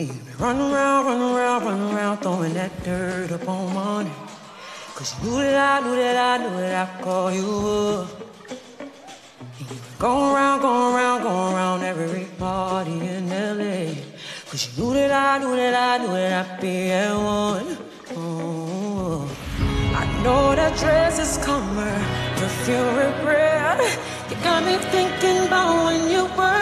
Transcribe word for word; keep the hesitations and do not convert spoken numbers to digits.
You run around, run around, run around, throwing that dirt up on money. Cause you knew that I knew that I knew that I'd call you up. And you go around, go around, go around every party in L A. Cause you knew that I knew that I knew that I'd be at one. Oh, I know that dress is coming, but feel regret. You got me thinking about when you were